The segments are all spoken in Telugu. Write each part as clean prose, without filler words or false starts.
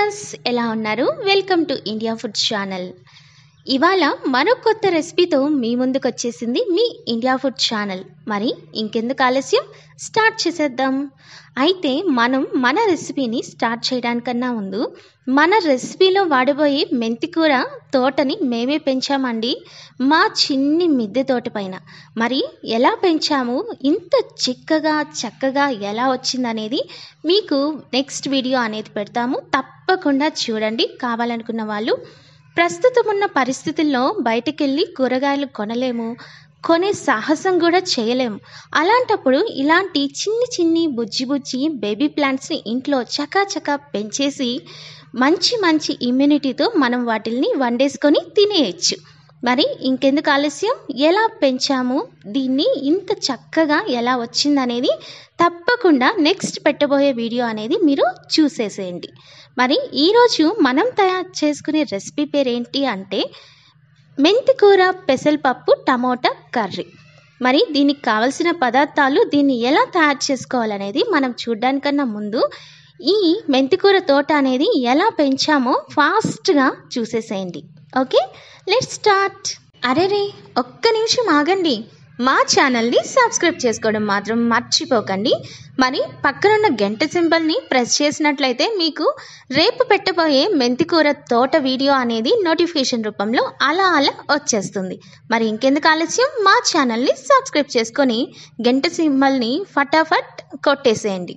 వ్యూవర్స్ ఎలా ఉన్నారు? Welcome to India food channel. ఇవాళ మరో కొత్త రెసిపీతో మీ ముందుకు వచ్చేసింది మీ ఇండియా ఫుడ్ ఛానల్. మరి ఇంకెందుకు ఆలస్యం, స్టార్ట్ చేసేద్దాం. అయితే మన రెసిపీని స్టార్ట్ చేయడానికన్నా ముందు మన రెసిపీలో వాడబోయే మెంతికూర తోటని మేమే పెంచామండి, మా చిన్ని మిద్దె తోట పైన. మరి ఎలా పెంచాము, ఇంత చిక్కగా చక్కగా ఎలా వచ్చిందనేది మీకు నెక్స్ట్ వీడియో అనేది పెడతాము, తప్పకుండా చూడండి. కావాలనుకున్న వాళ్ళు, ప్రస్తుతం ఉన్న పరిస్థితుల్లో బయటకెళ్ళి కూరగాయలు కొనలేము, కొనే సాహసం కూడా చేయలేము. అలాంటప్పుడు ఇలాంటి చిన్ని బుజ్జి బేబీ ప్లాంట్స్ని ఇంట్లో చకాచకా పెంచేసి మంచి ఇమ్యూనిటీతో మనం వాటిల్ని వండేసుకొని తినేయచ్చు. మరి ఇంకెందుకు ఆలస్యం, ఎలా పెంచాము, దీన్ని ఇంత చక్కగా ఎలా వచ్చిందనేది తప్పకుండా నెక్స్ట్ పెట్టబోయే వీడియో అనేది మీరు చూసేసేయండి. మరి ఈరోజు మనం తయారు చేసుకునే రెసిపీ పేరు ఏంటి అంటే మెంతికూర పెసరపప్పు టమోటా కర్రీ. మరి దీనికి కావలసిన పదార్థాలు, దీన్ని ఎలా తయారు చేసుకోవాలనేది మనం చూడడానికన్నా ముందు ఈ మెంతికూర తోట అనేది ఎలా పెంచామో ఫాస్ట్గా చూసేసేయండి. Okay, let's start. అరేరే, ఒక్క నిమిషం ఆగండి. మా ఛానల్ని సబ్స్క్రైబ్ చేసుకోవడం మాత్రం మర్చిపోకండి. మరి పక్కనున్న గంట సింబల్ని ప్రెస్ చేసినట్లయితే మీకు రేపు పెట్టబోయే మెంతికూర తోట వీడియో అనేది నోటిఫికేషన్ రూపంలో అలా వచ్చేస్తుంది. మరి ఇంకెందుకు ఆలస్యం, మా ఛానల్ని సబ్స్క్రైబ్ చేసుకొని గంట సింబల్ని ఫటాఫట్ కొట్టేసేయండి.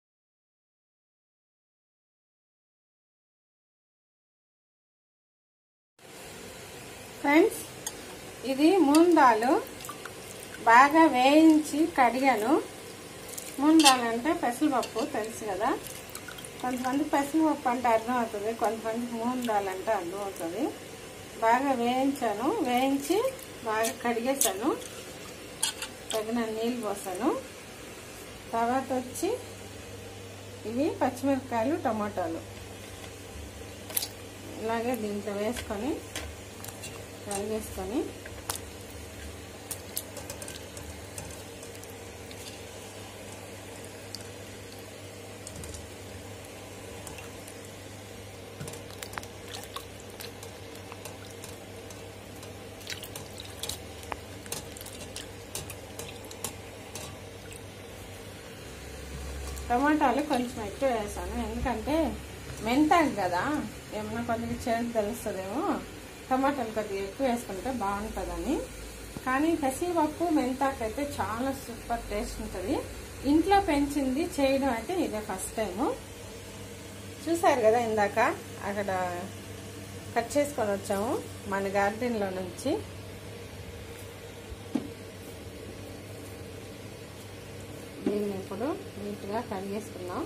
ఫ్రెండ్స్, ఇది మూందాలు బాగా వేయించి కడిగాను. మూందాలు అంటే పెసరపప్పు, తెలుసు కదా. కొంతమంది పెసరపప్పు అంటే అర్థం అవుతుంది, కొంతమందికి మూందాలు అంటే అర్థం అవుతుంది. బాగా వేయించాను, వేయించి బాగా కడిగేసాను, తగిన నీళ్ళు పోసాను. తర్వాత వచ్చి ఇవి పచ్చిమిరపకాయలు, టమాటాలు ఇలాగే దీంట్లో వేసుకొని కలిగేసుకొని టమాటాలు కొంచెం ఎక్కువ వేసాను, ఎందుకంటే మెంతాకు కదా, ఏమన్నా కొద్దిగా చేదు తెలుస్తుందేమో. టమాటాలు కొద్దిగా ఎక్కువ వేసుకుంటే బాగుంటుందని. కానీ పెసరపప్పు మెంతాకు అయితే చాలా సూపర్ టేస్ట్ ఉంటుంది. ఇంట్లో పెంచింది చేయడం అయితే ఇదే ఫస్ట్ టైము. చూసారు కదా, ఇందాక అక్కడ కట్ చేసుకొని వచ్చాము మన గార్డెన్లో నుంచి. దీన్ని ఇప్పుడు నీట్గా కడిగేసుకున్నాం.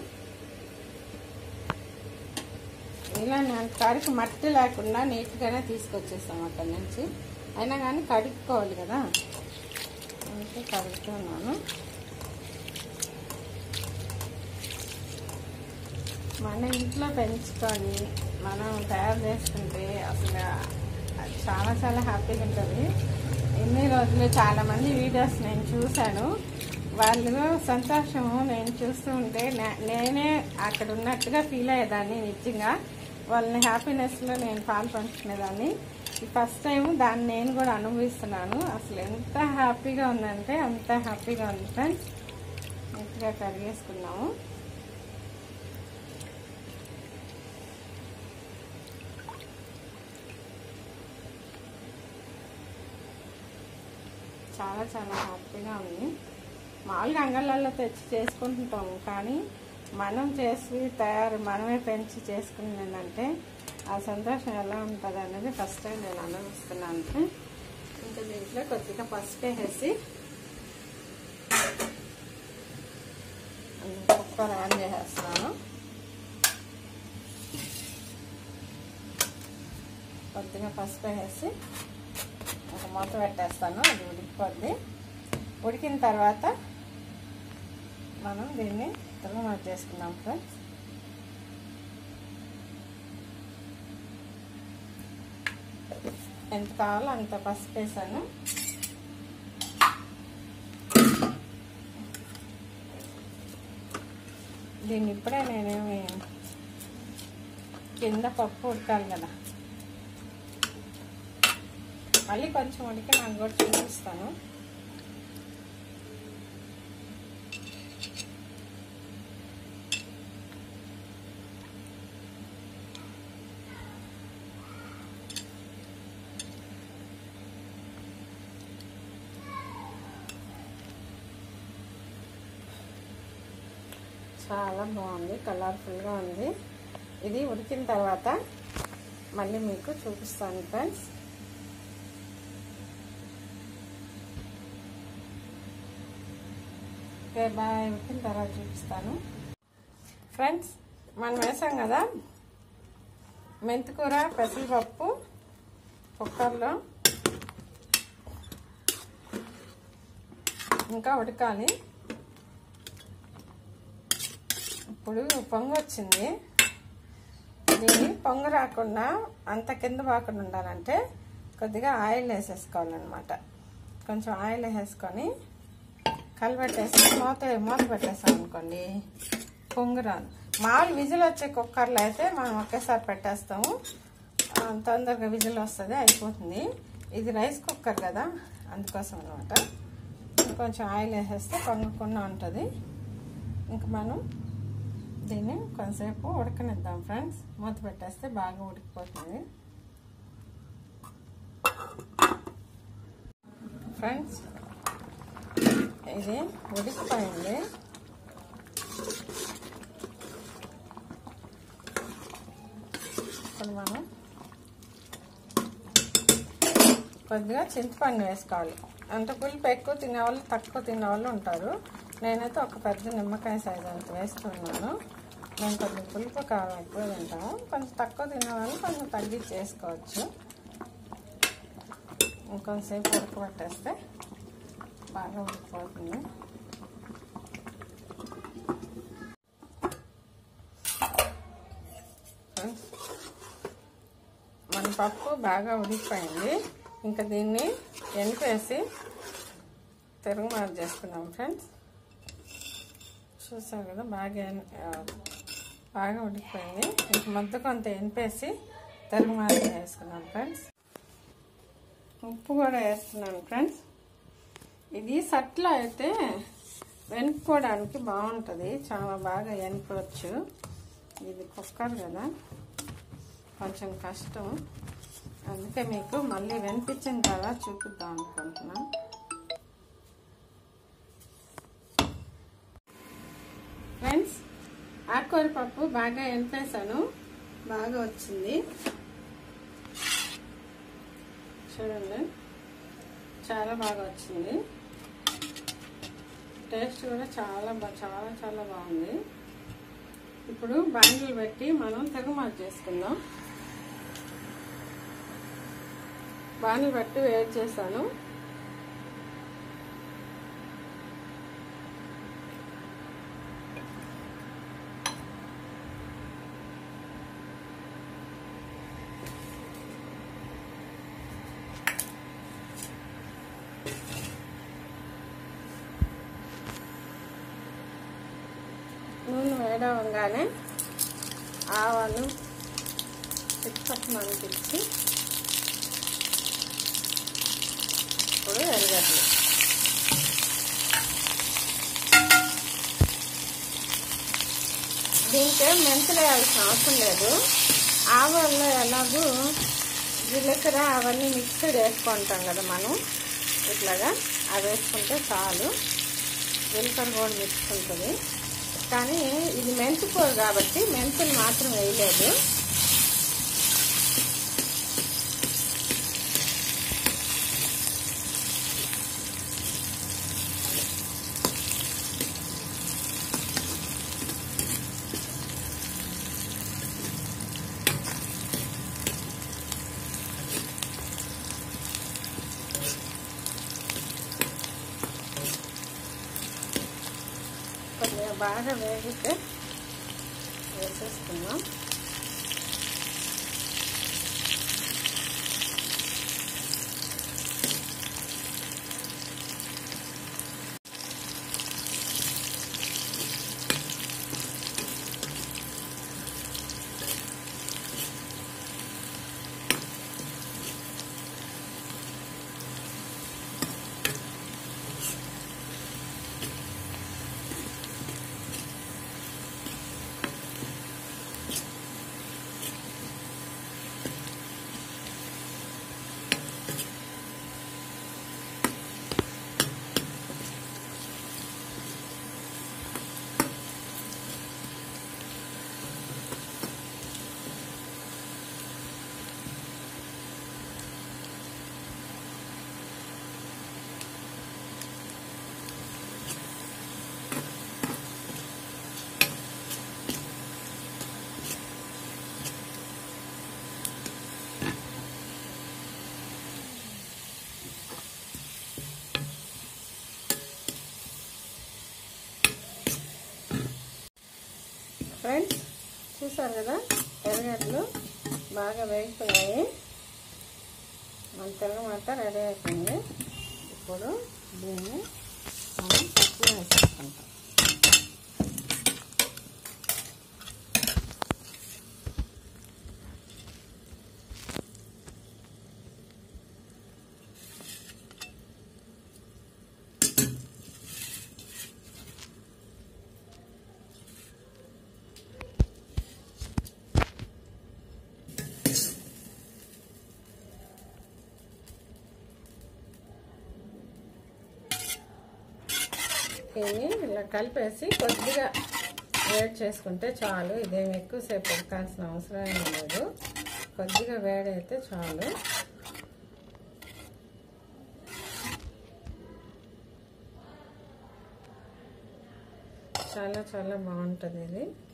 ఇలా కరికి మట్టి లేకుండా నీట్గానే తీసుకొచ్చేస్తాం అక్కడి నుంచి. అయినా కానీ కడుక్కోవాలి కదా, అందుకే కడుగుతున్నాను. మన ఇంట్లో పెంచుకొని మనం తయారు చేసుకుంటే అసలు చాలా హ్యాపీగా ఉంటుంది. ఎన్ని రోజులు చాలామంది వీడియోస్ నేను చూశాను, వాళ్ళు సంతోషము నేను చూస్తూ ఉంటే నేనే అక్కడ ఉన్నట్టుగా ఫీల్ అయ్యేదాన్ని. నిజంగా వాళ్ళని హ్యాపీనెస్లో నేను పాలు పంచుకునేదాన్ని. ఫస్ట్ టైం దాన్ని నేను కూడా అనుభవిస్తున్నాను. అసలు ఎంత హ్యాపీగా ఉందంటే అంత హ్యాపీగా ఉంది ఫ్రెండ్స్. నీట్గా కడిగేసుకున్నాము. చాలా హ్యాపీగా ఉంది. మామూలుగా అంగళ్ళల్లో తెచ్చి చేసుకుంటుంటాము, కానీ మనం చేసి మనమే పెంచి చేసుకునేదంటే ఆ సంతోషం ఎలా ఉంటుంది అనేది ఫస్ట్ టైం నేను అనుభవిస్తున్నాను. ఇంకా దీంట్లో కొద్దిగా పసుపు వేసి కుక్కర్ ఆన్ చేసేస్తున్నాను. కొద్దిగా పసుపు వేసి ఒక మూత పెట్టేస్తాను, అది ఉడికిపోద్ది. ఉడికిన తర్వాత మనం దీన్ని తరువాత చేసుకున్నాం ఫ్రెండ్స్. ఎంత కావాలో అంత పసుపు వేసాను. దీన్ని ఇప్పుడే నేనేమి కింద పప్పు ఉడకాలి కదా. మళ్ళీ కొంచెం ఉడికి నాకు కూడా చూపిస్తాను. చాలా బాగుంది, కలర్ఫుల్గా ఉంది. ఇది ఉడికిన తర్వాత మళ్ళీ మీకు చూపిస్తాను ఫ్రెండ్స్. Okay bye. ఉడికిన తర్వాత చూపిస్తాను ఫ్రెండ్స్. మనం వేసాం కదా మెంతికూర పెసరపప్పు కుక్కర్లో, ఇంకా ఉడకాలి. ఇప్పుడు పొంగు వచ్చింది. దీన్ని పొంగు రాకుండా అంత కింద పాకుండా ఉండాలంటే కొద్దిగా ఆయిల్ వేసేసుకోవాలన్నమాట. కొంచెం ఆయిల్ వేసేసుకొని కలబెట్టేసి మూత పెట్టేసాం అనుకోండి పొంగు రాదు. మామూలు విజిల్ వచ్చే కుక్కర్లో అయితే మనం ఒకేసారి పెట్టేస్తాము, తొందరగా విజిల్ వస్తుంది, అయిపోతుంది. ఇది రైస్ కుక్కర్ కదా, అందుకోసం అనమాట. కొంచెం ఆయిల్ వేసేస్తే పొంగకుండా ఉంటుంది. ఇంక మనం దీన్ని కొంతసేపు ఉడకనిద్దాం ఫ్రెండ్స్. మూత పెట్టేస్తే బాగా ఉడికిపోతుంది ఫ్రెండ్స్. ఇది ఉడికిపోయింది. ఇప్పుడు మనం కొద్దిగా చింతపండు వేసుకోవాలి. అంటే పులుపు ఎక్కువ తినేవాళ్ళు తక్కువ తినేవాళ్ళు ఉంటారు. నేనైతే ఒక పెద్ద నిమ్మకాయ సైజు అంత వేస్తున్నాను. మేము కొంచెం పులుపు కారం ఎక్కువ తింటాము. కొంచెం తక్కువ తినేవాళ్ళు కొంచెం తగ్గించి చేసుకోవచ్చు. ఇంకొంతసేపు ఉడకబెట్టేస్తే బాగా ఉడికిపోతుంది. మన పప్పు బాగా ఉడికిపోయింది. ఇంకా దీన్ని ఎనిపేసి తిరుగుమారు చేసుకున్నాం ఫ్రెండ్స్. చూసారు కదా బాగా ఉడికిపోయింది. ఇంక ముద్ద కొంత ఎనిపేసి తిరుగుమారు వేసుకున్నాం ఫ్రెండ్స్. ఉప్పు కూడా వేస్తున్నాను ఫ్రెండ్స్. ఇది సట్లో అయితే వెనుక్కోవడానికి బాగుంటుంది, చాలా బాగా ఎనుకోవచ్చు. ఇది కుక్కర్ కదా, కొంచెం కష్టం. అందుకే మీకు మళ్ళీ వెనిపించిన తర్వాత చూపిద్దాం అనుకుంటున్నాను. ఫ్రెండ్స్, ఆకుకూర పప్పు బాగా ఎనిపేసాను, బాగా వచ్చింది. చూడండి, చాలా బాగా వచ్చింది. టేస్ట్ కూడా చాలా బాగుంది. ఇప్పుడు బాండిల్ పెట్టి మనం తిరుగుమాత చేసుకుందాం. బాండిల్ పెట్టి వేడి చేశాను. నూనె వేడవగానే ఆవాలు చిక్కమనిపించి ఇప్పుడు ఎరగడ్డలు, దీనికే మెంతులు వేయాల్సిన అవసరం లేదు. ఆవాల్లో ఎలాగూ జీలకర్ర అవన్నీ మిక్స్డ్ వేసుకుంటాం కదా మనం, ఇట్లాగా అవి వేసుకుంటే చాలు. జీలకర్ర కూడా మిక్స్ ఉంటుంది. కానీ ఇది మెంతికూర కాబట్టి మెంతులు మాత్రం వేయలేదు. కొద్దిగా బాగా వేగితే వేసేస్తున్నాం. చూసారు కదా, ఎర్రగడ్డలు బాగా వేగిపోయాయి. మన తిరగమాత రెడీ అయిపోయింది. ఇప్పుడు దీన్ని మనం పప్పులో వేసేసుకుంటాం. దీన్ని ఇలా కలిపేసి కొద్దిగా వేడి చేసుకుంటే చాలు. ఇదేమి ఎక్కువసేపు ఉడకాల్సిన అవసరం ఏం లేదు. కొద్దిగా వేడి అయితే చాలు. చాలా చాలా బాగుంటుంది ఇది.